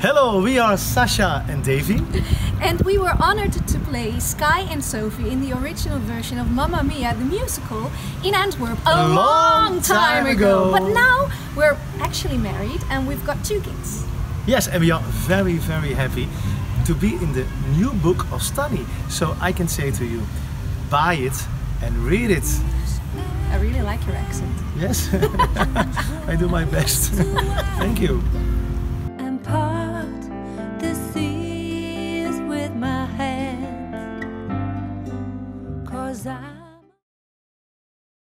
Hello, we are Sasha and Davy. And we were honored to play Sky and Sofie in the original version of Mamma Mia the musical in Antwerp a long time ago. But now we're actually married and we've got 2 kids. Yes, and we are very, very happy to be in the new book of Stany. So I can say to you, buy it and read it. I really like your accent. Yes, I do my best. Thank you.